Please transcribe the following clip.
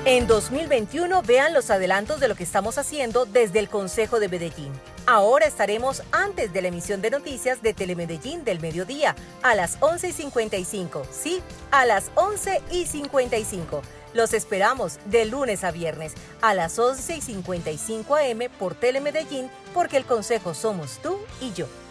En 2021 vean los adelantos de lo que estamos haciendo desde el Consejo de Medellín. Ahora estaremos antes de la emisión de noticias de Telemedellín del mediodía a las 11:55. Sí, a las 11:55. Los esperamos de lunes a viernes a las 11:55 am por Telemedellín, porque el Consejo somos tú y yo.